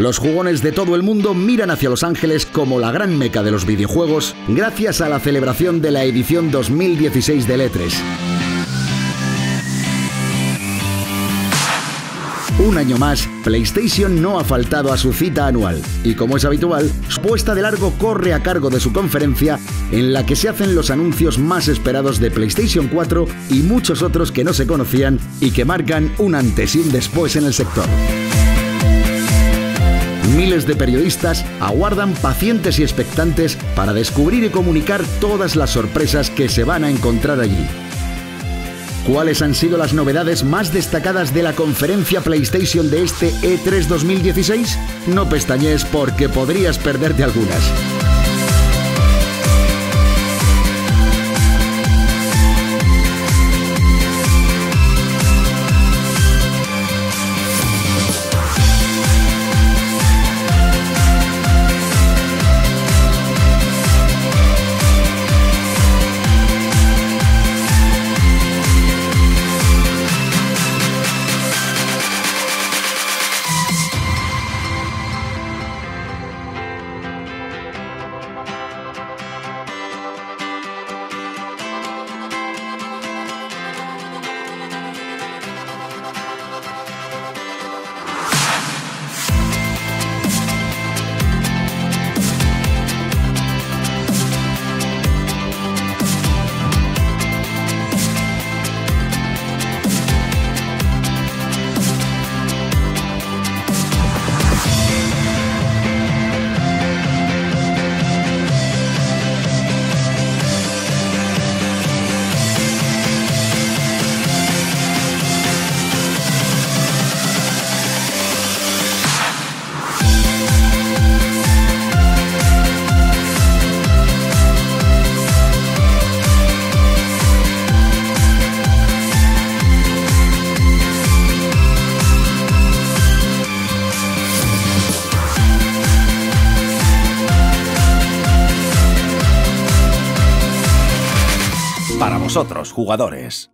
Los jugones de todo el mundo miran hacia Los Ángeles como la gran meca de los videojuegos gracias a la celebración de la edición 2016 del E3. Un año más, PlayStation no ha faltado a su cita anual y, como es habitual, su puesta de largo corre a cargo de su conferencia en la que se hacen los anuncios más esperados de PlayStation 4 y muchos otros que no se conocían y que marcan un antes y un después en el sector. Miles de periodistas aguardan pacientes y expectantes para descubrir y comunicar todas las sorpresas que se van a encontrar allí. ¿Cuáles han sido las novedades más destacadas de la conferencia PlayStation de este E3 2016? No pestañees porque podrías perderte algunas. Para vosotros, jugadores.